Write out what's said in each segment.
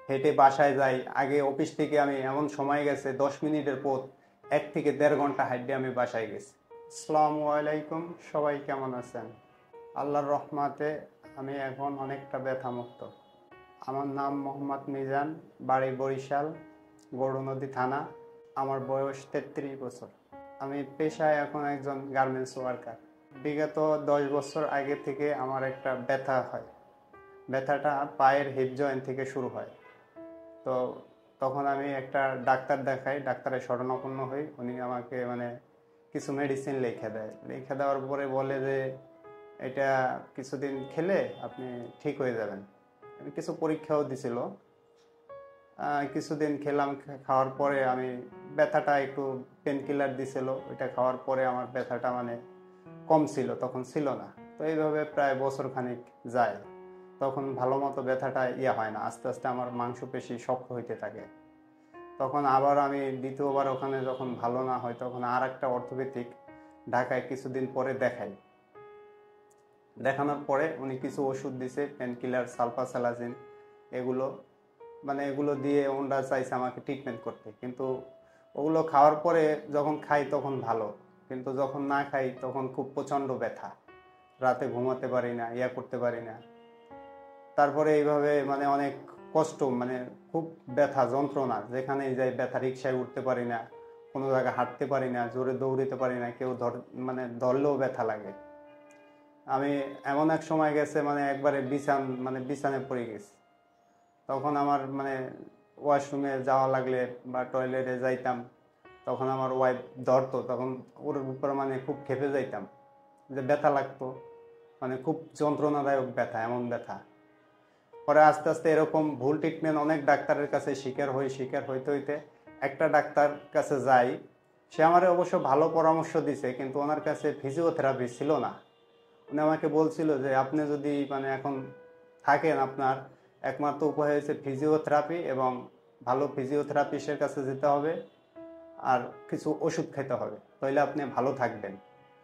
হেঁটে বাসায় যাই। আগে অফিস থেকে আমি এমন সময় গেছে 10 মিনিটের পথ 1 থেকে দেড় ঘন্টা হাঁটতে আমি বাসায় গেছি। আসসালামু আলাইকুম, সবাই কেমন আছেন? আল্লাহর রহমতে আমি এখন অনেকটা ব্যথামুক্ত। আমার নাম মোহাম্মদ মিজান, বাড়ি বরিশাল, গৌরনদী থানা। আমার বয়স 33 বছর। আমি পেশায় এখন একজন গার্মেন্টস ওয়ার্কার। বিগত 10 বছর আগে থেকে আমার একটা ব্যথা হয়। ব্যথাটা পায়ের হিপ জয়েন্ট থেকে শুরু হয়। তো তখন আমি একটা ডাক্তার দেখাই, ডাক্তারের শরণাপন্ন হই। উনি আমাকে কিছু মেডিসিন লিখে দেওয়ার পরে বলে যে এটা কিছুদিন খেলে আপনি ঠিক হয়ে যাবেন। আমি কিছু পরীক্ষাও দিছিল, কিছুদিন খেলাম। খাওয়ার পরে আমি ব্যথাটা একটু পেন কিলার দিছিল, ওইটা খাওয়ার পরে আমার ব্যথাটা কম ছিল, তখন ছিল না। তো এইভাবে প্রায় বছর খানিক যায়। তখন ভালো মতো ব্যথাটা হয় না, আস্তে আস্তে আমার মাংসপেশি শক্ত হইতে থাকে। তখন আবার আমি দ্বিতীয়বার ওখানে যখন ভালো না হয়, তখন আর একটা অর্থোপেডিক ঢাকায় কিছুদিন পরে দেখাই। দেখানোর পরে উনি কিছু ওষুধ দিছে, পেন কিলার, সালফাসালাজিন, এগুলো দিয়ে ওনারা চাইছে আমাকে ট্রিটমেন্ট করতে। কিন্তু ওগুলো খাওয়ার পরে যখন খাই তখন ভালো, কিন্তু যখন না খাই তখন খুব প্রচণ্ড ব্যথা, রাতে ঘুমাতে পারি না, করতে পারি না। তারপরে এইভাবে অনেক কষ্ট, খুব ব্যথা, যন্ত্রণা, যেখানেই যাই ব্যথা। রিক্সায় উঠতে পারি না, কোনো জায়গায় হাঁটতে পারি না, জোরে দৌড়িতে পারি না, কেউ ধরলেও ব্যথা লাগে। আমি এমন এক সময় গেছে একবারে বিছানায় পড়ে গেছি। তখন আমার ওয়াশরুমে যাওয়া লাগলে বা টয়লেটে যাইতাম, তখন আমার ওয়াইফ ধরতো, তখন ওর উপর খুব খেপে যাইতাম, যে ব্যথা লাগতো, খুব যন্ত্রণাদায়ক ব্যথা, এমন ব্যথা। পরে আস্তে আস্তে এরকম ভুল ট্রিটমেন্ট অনেক ডাক্তারের কাছে শিকার হইতে হইতে একটা ডাক্তার কাছে যাই। সে আমার অবশ্য ভালো পরামর্শ দিছে, কিন্তু ওনার কাছে ফিজিওথেরাপি ছিল না। উনি আমাকে বলছিল যে আপনি যদি এখন থাকেন, আপনার একমাত্র উপায় হয়েছে ফিজিওথেরাপি, এবং ভালো ফিজিওথেরাপিস্টের কাছে যেতে হবে আর কিছু ওষুধ খেতে হবে, তাহলে আপনি ভালো থাকবেন।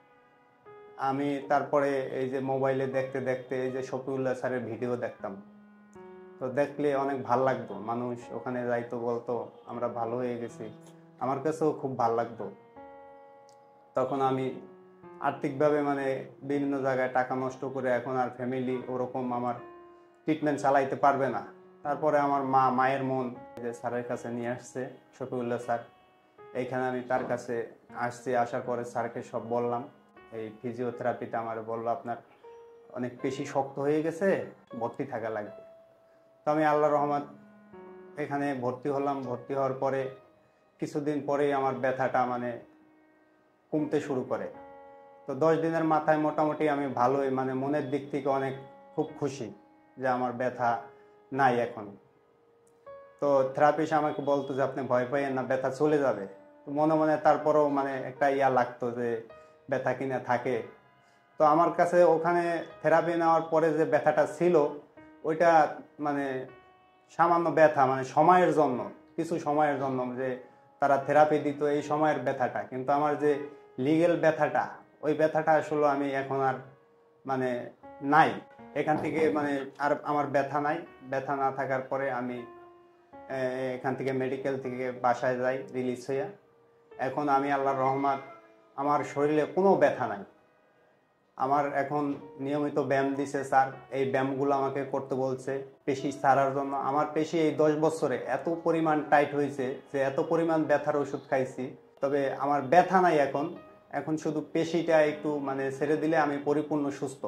আমি তারপরে এই যে মোবাইলে দেখতে দেখতে এই যে শফিউল্লাহ স্যারের ভিডিও দেখতাম। তো দেখলে অনেক ভাল লাগতো, মানুষ ওখানে যাইতো, বলতো আমরা ভালো হয়ে গেছি, আমার কাছেও খুব ভাল লাগতো। তখন আমি আর্থিকভাবে বিভিন্ন জায়গায় টাকা নষ্ট করে এখন আর ফ্যামিলি ওরকম আমার ট্রিটমেন্ট চালাইতে পারবে না। তারপরে আমার মায়ের মন যে স্যারের কাছে নিয়ে আসছে, শফিউল্লাহ স্যার। এইখানে আমি তার কাছে আসছি, আসার পরে স্যারকে সব বললাম। এই ফিজিওথেরাপিতে আমার বললো আপনার অনেক বেশি শক্ত হয়ে গেছে, ভর্তি থাকা লাগবে। তো আমি আল্লাহর রহমত এখানে ভর্তি হলাম। ভর্তি হওয়ার পরে কিছুদিন পরেই আমার ব্যথাটা কমতে শুরু করে। তো 10 দিনের মাথায় মোটামুটি আমি ভালোই, মনের দিক থেকে অনেক খুব খুশি যে আমার ব্যথা নাই এখন। তো থেরাপিস্ট আমাকে বলতো যে আপনি ভয় পাইয়েন না, ব্যথা চলে যাবে। তো মনে মনে তারপরেও একটা লাগতো যে ব্যথা কিনা থাকে। তো আমার কাছে ওখানে থেরাপি নেওয়ার পরে যে ব্যথাটা ছিল, ওইটা সামান্য ব্যথা, সময়ের জন্য, কিছু সময়ের জন্য যে তারা থেরাপি দিত এই সময়ের ব্যথাটা। কিন্তু আমার যে লিগেল ব্যথাটা, ওই ব্যথাটা আসলে আমি এখন আর নাই। এখান থেকে আর আমার ব্যথা নাই। ব্যথা না থাকার পরে আমি এখান থেকে মেডিকেল থেকে বাসায় যাই রিলিজ হইয়া। এখন আমি আল্লাহর রহমত, আমার শরীরে কোনো ব্যথা নাই। আমার এখন নিয়মিত ব্যায়াম দিছে স্যার, এই ব্যায়ামগুলো আমাকে করতে বলছে পেশি ছাড়ার জন্য। আমার পেশি এই 10 বছরে এত পরিমাণ টাইট হয়েছে যে এত পরিমাণ ব্যথার ওষুধ খাইছি, তবে আমার ব্যথা নাই এখন। এখন শুধু পেশিটা একটু ছেড়ে দিলে আমি পরিপূর্ণ সুস্থ।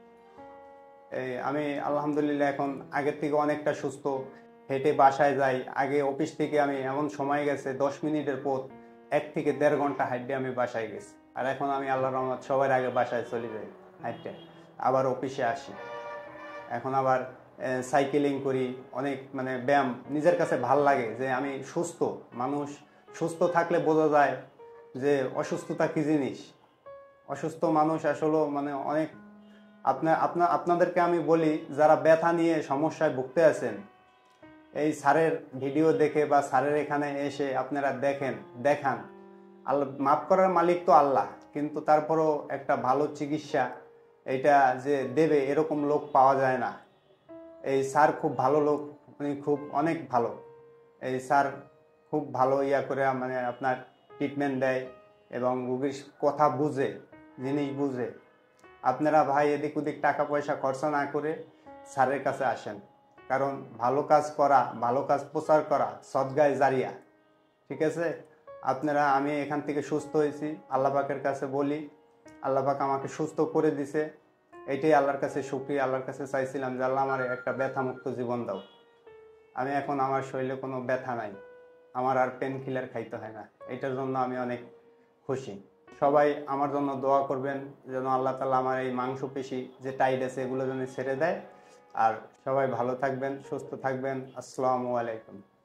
আমি আলহামদুলিল্লাহ এখন আগের থেকে অনেকটা সুস্থ। হেঁটে বাসায় যাই। আগে অফিস থেকে আমি এমন সময় গেছে 10 মিনিটের পথ 1 থেকে দেড় ঘন্টা হাঁটতে আমি বাসায় গেছি। আর এখন আমি আল্লাহর রহমত সবার আগে বাসায় চলে যাই হাঁটতে, আবার অফিসে আসি। এখন আবার সাইকেলিং করি, অনেক ব্যায়াম। নিজের কাছে ভাল লাগে যে আমি সুস্থ মানুষ। সুস্থ থাকলে বোঝা যায় যে অসুস্থতা কী জিনিস। অসুস্থ মানুষ আসলে অনেক আপনাদেরকে আমি বলি, যারা ব্যথা নিয়ে সমস্যায় ভুগতে আছেন, এই স্যারের ভিডিও দেখে বা স্যারের এখানে এসে আপনারা দেখান। আল্লাহ মাফ করার মালিক তো আল্লাহ, কিন্তু তারপরও একটা ভালো চিকিৎসা এটা যে দেবে এরকম লোক পাওয়া যায় না। এই স্যার খুব ভালো লোক, উনি খুব অনেক ভালো। এই স্যার খুব ভালো করে মানে আপনার ট্রিটমেন্ট দেয় এবং রোগীর কথা বুঝে, জিনিস বুঝে। আপনারা ভাই এদিক ওদিক টাকা পয়সা খরচা না করে স্যারের কাছে আসেন, কারণ ভালো কাজ করা, ভালো কাজ প্রচার করা সদগায়ে জারিয়া। ঠিক আছে, আমি এখান থেকে সুস্থ হয়েছি, আল্লাহ পাকের কাছে বলি আল্লাহ পাক আমাকে সুস্থ করে দিছে। এটাই আল্লাহর কাছে শুকরিয়া। আল্লাহর কাছে চাইছিলাম যে আল্লাহ আমার একটা ব্যথামুক্ত জীবন দাও। আমি এখন, আমার শরীরে কোনো ব্যথা নাই, আমার আর পেন কিলার খাইতে হয় না। এটার জন্য আমি অনেক খুশি। সবাই আমার জন্য দোয়া করবেন যেন আল্লাহ তাআলা আমার এই মাংসপেশি যে টাইট আছে এগুলো যেন ছেড়ে দেয়। আর সবাই ভালো থাকবেন, সুস্থ থাকবেন। আসসালামু আলাইকুম।